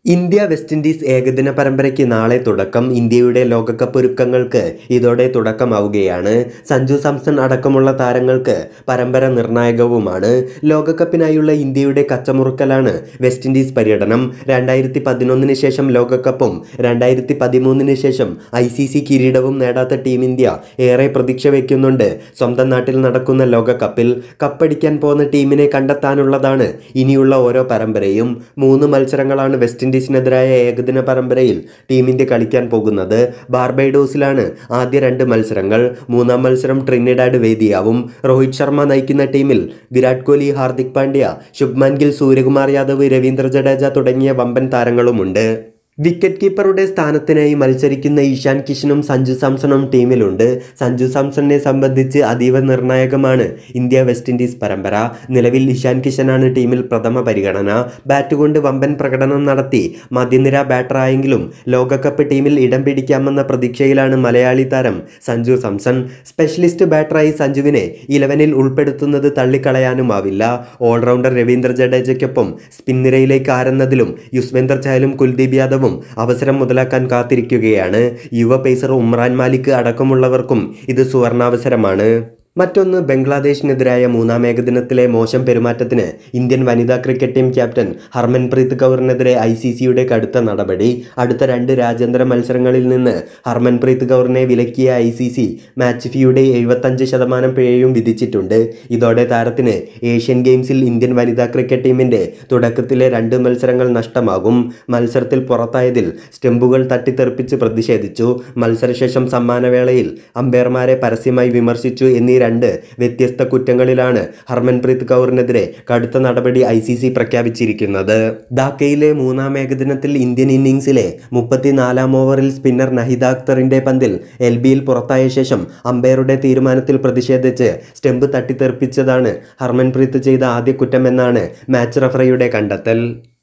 India west Indies ഏകദിന പരമ്പരയ്ക്ക് നാളെ തുടക്കം. ഇന്ത്യയുടെ ലോകകപ്പ് ഒരുക്കങ്ങൾക്ക് ഇതോടെ തുടക്കമാവുകയാണ്. സഞ്ജു സാംസൺ അടക്കമുള്ള താരങ്ങൾക്ക് പരമ്പര നിർണായകവുമാണ്. ലോകകപ്പിനായുള്ള ഇന്ത്യയുടെ കച്ചമുറുക്കലാണ് വെസ്റ്റ് ഇൻഡീസ് പര്യടനം. 2011 ശേഷം ലോകകപ്പും 2013 ശേഷം ICC കിരീടവും നേടാത്ത ടീം ഇന്ത്യ ഏറെ പ്രതീക്ഷ വയ്ക്കുന്നുണ്ട്. സ്വന്തം നാട്ടിൽ നടക്കുന്ന ലോകകപ്പിൽ കപ്പടിക്കാൻ പോകുന്ന ടീമിനെ കണ്ടെത്താനുള്ളതാണ് ഇനിയുള്ള ഓരോ പരമ്പരയും. 3 മത്സരങ്ങളാണ് വെസ്റ്റ് ഇൻഡീസിനെതിരായ ഏകദിന പരമ്പരയിൽ ടീം ഇന്ത്യ കളിക്കാൻ പോകുന്നത്. ബാർബഡോസിലാണ് ആദ്യ 2 മത്സരങ്ങൾ. 3-ാം മത്സരം ട്രിനിഡാഡ് വേദിയാവും. രോഹിത് ശർമ്മ നയിക്കുന്ന ടീമിൽ വിരാട് കോഹ്ലി, ഹാർദിക് പാണ്ഡ്യ, ശുഭ്മാൻ ഗിൽ, സൂര്യകുമാർ യാദവ്, രവീന്ദ്ര ജഡേജ തുടങ്ങിയ വമ്പൻ താരങ്ങളുമുണ്ട്. വിക്കറ്റ് കീപ്പറുടെ സ്ഥാനത്തിനായി മത്സരിക്കുന്ന ഇഷാൻ കിഷനും സഞ്ജു സാംസണും ടീമിലുണ്ട്. സഞ്ജു സാംസണിനെ സംബന്ധിച്ച് അതീവ നിർണായകമാണ് ഇന്ത്യ വെസ്റ്റ് ഇൻഡീസ് പരമ്പര. നിലവിൽ ഇഷാൻ കിഷനാണ് ടീമിൽ പ്രഥമ പരിഗണന. ബാറ്റ് കൊണ്ട് വമ്പൻ പ്രകടനം നടത്തി മധ്യനിര ബാറ്ററായെങ്കിലും ലോകകപ്പ് ടീമിൽ ഇടം പിടിക്കാമെന്ന പ്രതീക്ഷയിലാണ് മലയാളി താരം സഞ്ജു സാംസൺ. സ്പെഷ്യലിസ്റ്റ് ബാറ്ററായി സഞ്ജുവിനെ 11-ൽ ഉൾപ്പെടുത്തുന്നത് തള്ളിക്കളയാനുമാവില്ല. ഓൾറൗണ്ടർ രവീന്ദ്ര ജഡേജയ്ക്കൊപ്പം സ്പിൻ നിരയിലേക്ക് ആരെന്നതിലും യുസ്വേന്ദ്ര ചഹലും കുൽദീപ് യാദവും അവസരം മുതലാക്കാൻ കാത്തിരിക്കുകയാണ്. യുവ പേസർ ഉമ്രാൻ മാലിക് അടക്കമുള്ളവർക്കും ഇത് സുവർണാവസരമാണ്. മറ്റൊന്ന്, ബംഗ്ലാദേശിനെതിരായ 3-ാം ഏകദിനത്തിലെ മോശം പെരുമാറ്റത്തിന് ഇന്ത്യൻ വനിതാ ക്രിക്കറ്റ് ടീം ക്യാപ്റ്റൻ ഹർമൻപ്രീത് കൗറിനെതിരെ ICCയുടെ കടുത്ത നടപടി. അടുത്ത 2 രാജ്യാന്തര മത്സരങ്ങളിൽ നിന്ന് ഹർമൻപ്രീത് കൗറിനെ വിലക്കിയ ICC മാച്ച് ഫീയുടെ 75% പിഴയും വിധിച്ചിട്ടുണ്ട്. ഇതോടെ താരത്തിന് ഏഷ്യൻ ഗെയിംസിൽ ഇന്ത്യൻ വനിതാ ക്രിക്കറ്റ് ടീമിൻ്റെ തുടക്കത്തിലെ 2 മത്സരങ്ങൾ നഷ്ടമാകും. മത്സരത്തിൽ പുറത്തായതിൽ സ്റ്റംപുകൾ തട്ടിത്തെറിപ്പിച്ച് പ്രതിഷേധിച്ചു. മത്സരശേഷം സമ്മാനവേളയിൽ അമ്പയർമാരെ പരസ്യമായി വിമർശിച്ചു എന്നീ 2 വ്യത്യസ്ത കുറ്റങ്ങളിലാണ് ഹർമൻപ്രീത് കൗറിനെതിരെ കടുത്ത നടപടി ICC പ്രഖ്യാപിച്ചിരിക്കുന്നത്. ധാക്കയിലെ 3-ാം ഏകദിനത്തിൽ ഇന്ത്യൻ ഇന്നിംഗ്സിലെ 34-ാം ഓവറിൽ സ്പിന്നർ നഹിദ അക്തറിന്റെ പന്തിൽ LBയിൽ പുറത്തായ ശേഷം അമ്പയറുടെ തീരുമാനത്തിൽ പ്രതിഷേധിച്ച് സ്റ്റംപ് തട്ടിത്തെറിപ്പിച്ചതാണ് ഹർമൻപ്രീത് ചെയ്ത ആദ്യ കുറ്റമെന്നാണ് മാച്ച് റഫറിയുടെ കണ്ടെത്തൽ.